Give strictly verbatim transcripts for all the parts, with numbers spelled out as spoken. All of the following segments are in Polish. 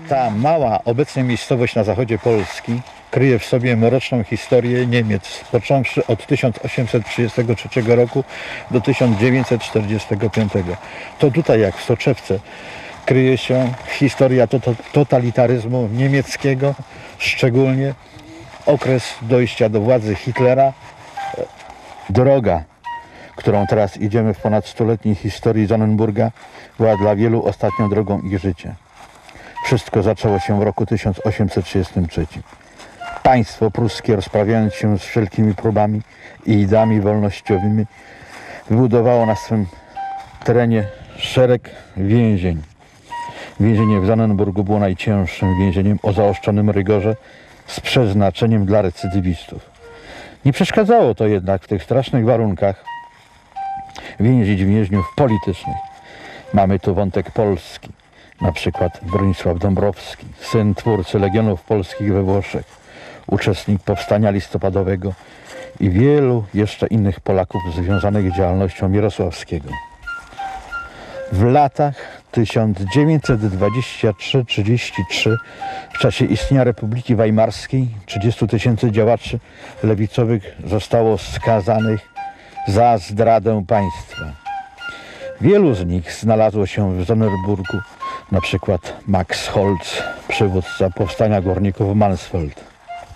Ta mała obecnie miejscowość na zachodzie Polski kryje w sobie mroczną historię Niemiec, począwszy od tysiąc osiemset trzydziestego trzeciego roku do tysiąc dziewięćset czterdziestego piątego. To tutaj, jak w soczewce, kryje się historia totalitaryzmu niemieckiego, szczególnie okres dojścia do władzy Hitlera. Droga, którą teraz idziemy w ponad stuletniej historii Sonnenburga, była dla wielu ostatnią drogą ich życia. Wszystko zaczęło się w roku tysiąc osiemset trzydziestym trzecim. Państwo pruskie, rozprawiając się z wszelkimi próbami i ideami wolnościowymi, wybudowało na swym terenie szereg więzień. Więzienie w Sonnenburgu było najcięższym więzieniem o zaostrzonym rygorze z przeznaczeniem dla recydywistów. Nie przeszkadzało to jednak w tych strasznych warunkach więzić więźniów politycznych. Mamy tu wątek polski, na przykład Bronisław Dąbrowski, syn twórcy Legionów Polskich we Włoszech, uczestnik powstania listopadowego i wielu jeszcze innych Polaków związanych z działalnością Mierosławskiego. W latach tysiąc dziewięćset dwudziestym trzecim do trzydziestego trzeciego w czasie istnienia Republiki Weimarskiej trzydziestu tysięcy działaczy lewicowych zostało skazanych za zdradę państwa. Wielu z nich znalazło się w Sonnenburgu, na przykład Max Holz, przywódca powstania górników Mansfeld.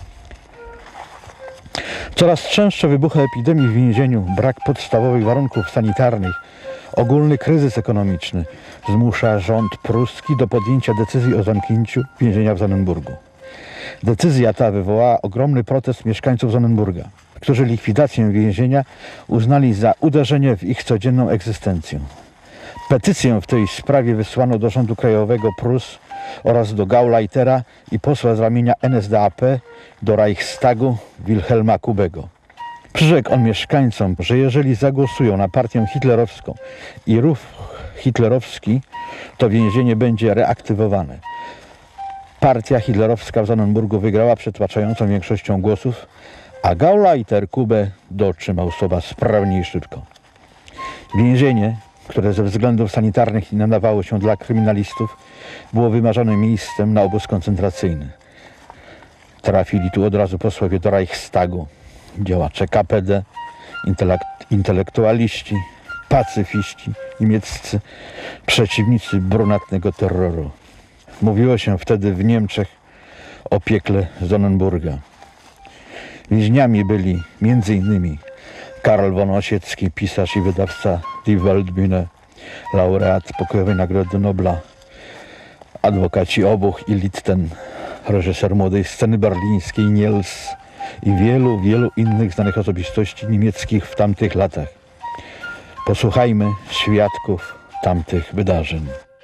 Coraz częstsze wybuchy epidemii w więzieniu, brak podstawowych warunków sanitarnych, ogólny kryzys ekonomiczny zmusza rząd pruski do podjęcia decyzji o zamknięciu więzienia w Sonnenburgu. Decyzja ta wywołała ogromny protest mieszkańców Sonnenburga, którzy likwidację więzienia uznali za uderzenie w ich codzienną egzystencję. Petycję w tej sprawie wysłano do rządu krajowego Prus oraz do Gauleitera i posła z ramienia N S D A P do Reichstagu Wilhelma Kubego. Przyrzekł on mieszkańcom, że jeżeli zagłosują na partię hitlerowską i ruch hitlerowski, to więzienie będzie reaktywowane. Partia hitlerowska w Sonnenburgu wygrała przytłaczającą większością głosów, a Gauleiter Kubę dotrzymał słowa sprawnie i szybko. Więzienie, które ze względów sanitarnych nie nadawało się dla kryminalistów, było wymarzonym miejscem na obóz koncentracyjny. Trafili tu od razu posłowie do Reichstagu, działacze K P D, intelekt, intelektualiści, pacyfiści niemieccy, przeciwnicy brunatnego terroru. Mówiło się wtedy w Niemczech o piekle Sonnenburga. Więźniami byli między innymi Karl von Ossietzky, pisarz i wydawca Die Weltbühne, laureat Pokojowej Nagrody Nobla, adwokaci Obuch i Litten, reżyser młodej sceny berlińskiej Niels i wielu, wielu innych znanych osobistości niemieckich w tamtych latach. Posłuchajmy świadków tamtych wydarzeń.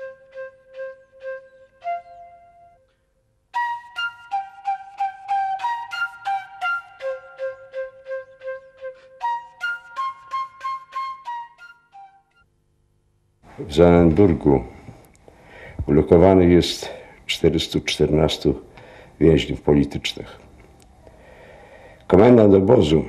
W Sonnenburgu ulokowanych jest czterystu czternastu więźniów politycznych. Komendant obozu,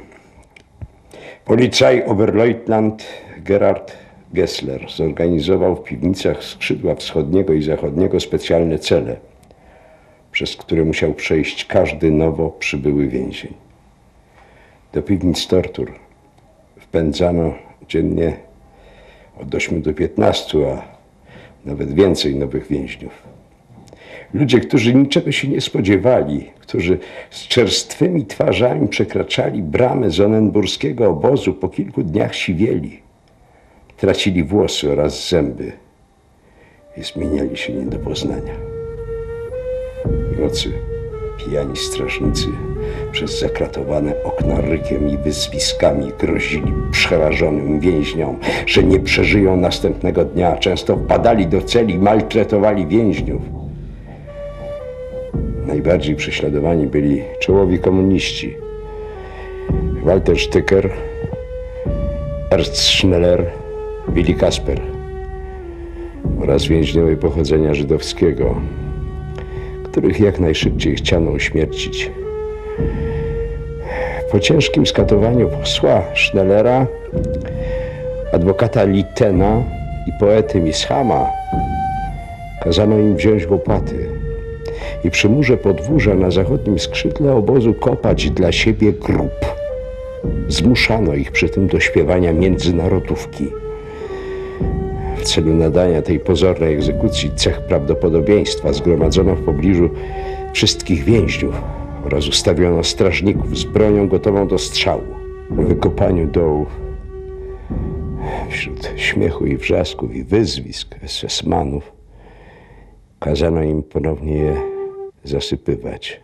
Polizei-Oberleutnant Gerhard Gessler, zorganizował w piwnicach skrzydła wschodniego i zachodniego specjalne cele, przez które musiał przejść każdy nowo przybyły więzień. Do piwnic tortur wpędzano dziennie od ośmiu do piętnastu, a nawet więcej nowych więźniów. Ludzie, którzy niczego się nie spodziewali, którzy z czerstwymi twarzami przekraczali bramy sonnenburskiego obozu, po kilku dniach siwieli, tracili włosy oraz zęby i zmieniali się nie do poznania. W nocy pijani strażnicy przez zakratowane okna rykiem i wyzwiskami grozili przerażonym więźniom, że nie przeżyją następnego dnia. Często wpadali do celi i maltretowali więźniów. Najbardziej prześladowani byli czołowi komuniści. Walter Stücker, Ernst Schneller, Willi Kasper oraz więźniowie pochodzenia żydowskiego, których jak najszybciej chciano uśmiercić. Po ciężkim skatowaniu posła Schnellera, adwokata Littena i poety Mishama kazano im wziąć łopaty i przy murze podwórza na zachodnim skrzydle obozu kopać dla siebie grób. Zmuszano ich przy tym do śpiewania międzynarodówki. W celu nadania tej pozornej egzekucji cech prawdopodobieństwa zgromadzono w pobliżu wszystkich więźniów oraz ustawiono strażników z bronią gotową do strzału. Po wykopaniu dołów, wśród śmiechu i wrzasków i wyzwisk es es manów, kazano im ponownie je zasypywać.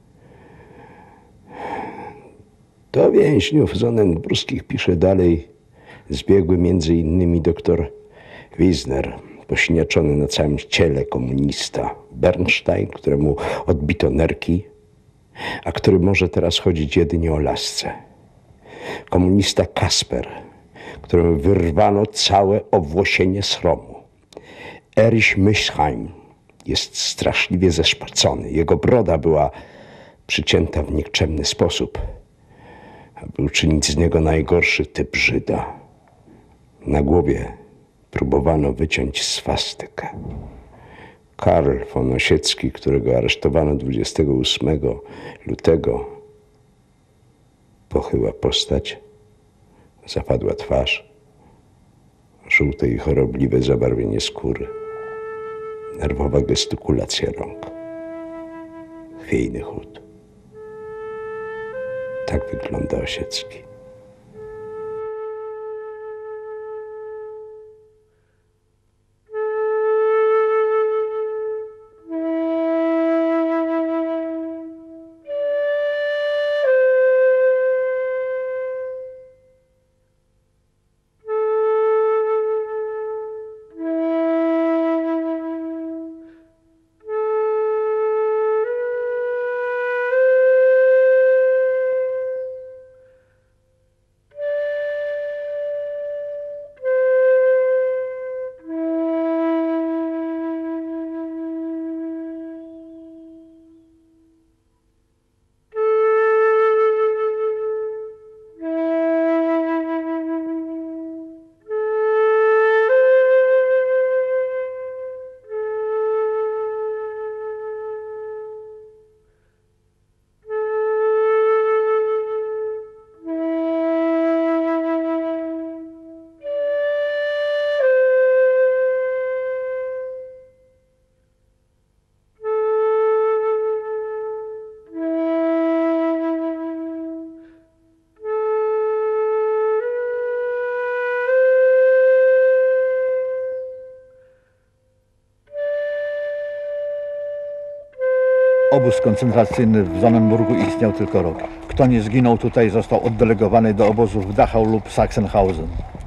Do więźniów sonnenburskich pisze dalej zbiegły między innymi doktor Wiesner, posiniaczony na całym ciele komunista, Bernstein, któremu odbito nerki, a który może teraz chodzić jedynie o lasce. Komunista Kasper, któremu wyrwano całe owłosienie sromu. Erich Mischheim jest straszliwie zeszpacony. Jego broda była przycięta w nikczemny sposób, aby uczynić z niego najgorszy typ Żyda. Na głowie próbowano wyciąć swastykę. Karl von Osiecki, którego aresztowano dwudziestego ósmego lutego, pochyła postać, zapadła twarz, żółte i chorobliwe zabarwienie skóry, nerwowa gestykulacja rąk, chwiejny chód. Tak wygląda Osiecki. Obóz koncentracyjny w Sonnenburgu istniał tylko rok. Kto nie zginął tutaj, został oddelegowany do obozów w Dachau lub Sachsenhausen.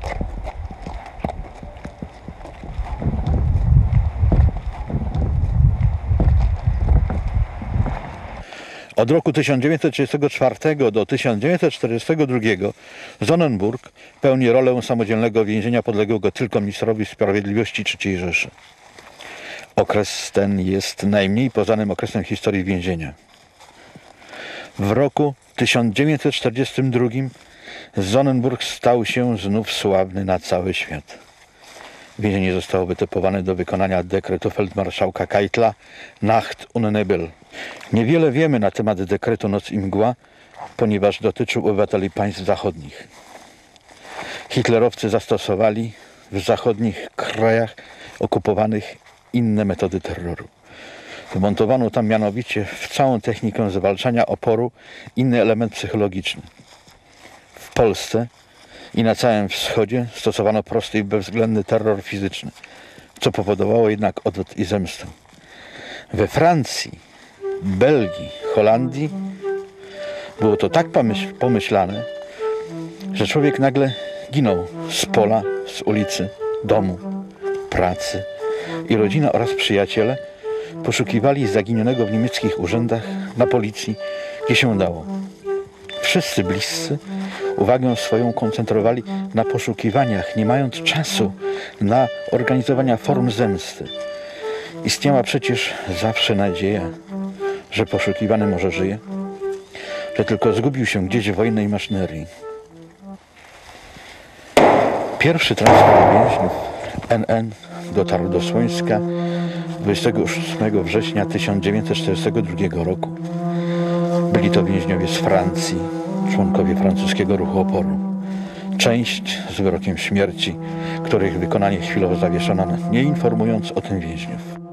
Od roku tysiąc dziewięćset trzydziestego czwartego do tysiąc dziewięćset czterdziestego drugiego Sonnenburg pełni rolę samodzielnego więzienia podległego tylko ministrowi sprawiedliwości trzeciej Rzeszy. Okres ten jest najmniej poznanym okresem historii więzienia. W roku tysiąc dziewięćset czterdziestym drugim Sonnenburg stał się znów sławny na cały świat. Więzienie zostało wytypowane do wykonania dekretu feldmarszałka Keitla Nacht und Nebel. Niewiele wiemy na temat dekretu Noc i Mgła, ponieważ dotyczył obywateli państw zachodnich. Hitlerowcy zastosowali w zachodnich krajach okupowanych inne metody terroru. Wmontowano tam mianowicie w całą technikę zwalczania oporu inny element psychologiczny. W Polsce i na całym wschodzie stosowano prosty i bezwzględny terror fizyczny, co powodowało jednak odwet i zemstę. We Francji, Belgii, Holandii było to tak pomyślane, że człowiek nagle ginął z pola, z ulicy, domu, pracy i rodzina oraz przyjaciele poszukiwali zaginionego w niemieckich urzędach, na policji, gdzie się dało. Wszyscy bliscy uwagę swoją koncentrowali na poszukiwaniach, nie mając czasu na organizowania form zemsty. Istniała przecież zawsze nadzieja, że poszukiwany może żyje, że tylko zgubił się gdzieś w wojennej maszynerii. Pierwszy transport więźniów N N dotarł do Słońska dwudziestego ósmego września tysiąc dziewięćset czterdziestego drugiego roku. Byli to więźniowie z Francji, członkowie francuskiego ruchu oporu. Część z wyrokiem śmierci, których wykonanie chwilowo zawieszono, nie informując o tym więźniów.